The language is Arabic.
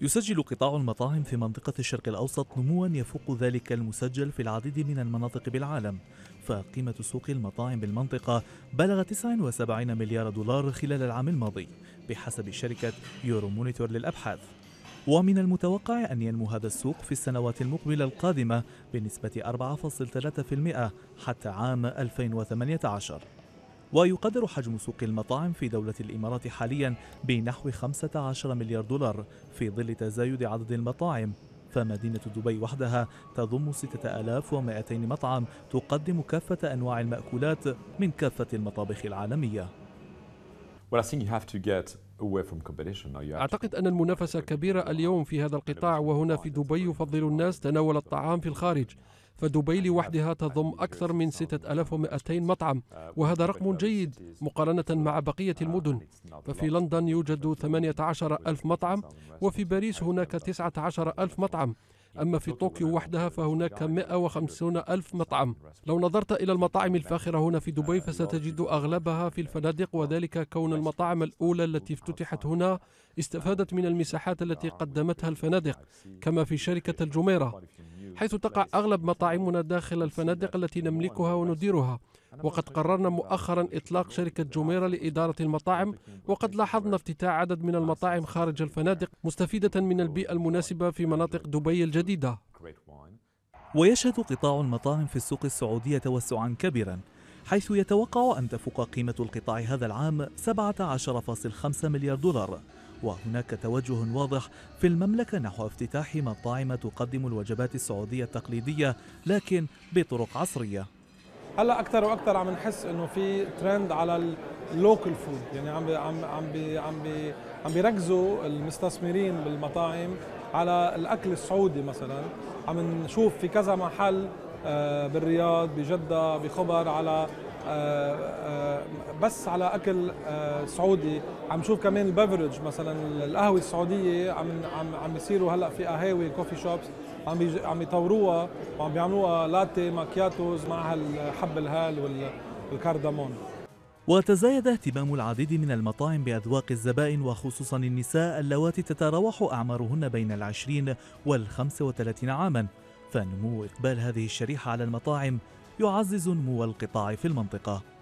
يسجل قطاع المطاعم في منطقة الشرق الأوسط نموا يفوق ذلك المسجل في العديد من المناطق بالعالم، فقيمة سوق المطاعم بالمنطقة بلغت 79 مليار دولار خلال العام الماضي بحسب شركة يورو مونيتور للأبحاث. ومن المتوقع أن ينمو هذا السوق في السنوات المقبلة القادمة بنسبة 4.3% حتى عام 2018. ويقدر حجم سوق المطاعم في دولة الإمارات حاليا بنحو 15 مليار دولار في ظل تزايد عدد المطاعم، فمدينة دبي وحدها تضم 6200 مطعم تقدم كافة أنواع المأكولات من كافة المطابخ العالمية. أعتقد أن المنافسة كبيرة اليوم في هذا القطاع، وهنا في دبي يفضل الناس تناول الطعام في الخارج، فدبي لوحدها تضم أكثر من 6200 مطعم، وهذا رقم جيد مقارنة مع بقية المدن. ففي لندن يوجد 18 ألف مطعم، وفي باريس هناك 19 ألف مطعم، أما في طوكيو وحدها فهناك 150 ألف مطعم. لو نظرت إلى المطاعم الفاخرة هنا في دبي فستجد أغلبها في الفنادق، وذلك كون المطاعم الأولى التي افتتحت هنا استفادت من المساحات التي قدمتها الفنادق، كما في شركة الجميرة، حيث تقع أغلب مطاعمنا داخل الفنادق التي نملكها ونديرها. وقد قررنا مؤخرا إطلاق شركة جميرة لإدارة المطاعم، وقد لاحظنا افتتاح عدد من المطاعم خارج الفنادق مستفيدة من البيئة المناسبة في مناطق دبي الجديدة. ويشهد قطاع المطاعم في السوق السعودية توسعا كبيرا، حيث يتوقع أن تفوق قيمة القطاع هذا العام 17.5 مليار دولار. وهناك توجه واضح في المملكة نحو افتتاح مطاعم تقدم الوجبات السعودية التقليدية لكن بطرق عصرية. هلا اكثر واكثر عم نحس انه في ترند على اللوكل فود، يعني عم بيركزوا المستثمرين بالمطاعم على الاكل السعودي. مثلا عم نشوف في كذا محل بالرياض، بجدة، بخبر، على بس على اكل سعودي. عم نشوف كمان البيفرج، مثلا القهوه السعوديه عم بيصيروا هلا في قهاوي كوفي شوبس عم يطوروها وعم بيعملوها لاتي ماكياتوز مع حب الهال والكاردامون. وتزايد اهتمام العديد من المطاعم بأذواق الزبائن، وخصوصا النساء اللواتي تتراوح أعمارهن بين 20 و35 عاما، فنمو إقبال هذه الشريحة على المطاعم يعزز نمو القطاع في المنطقة.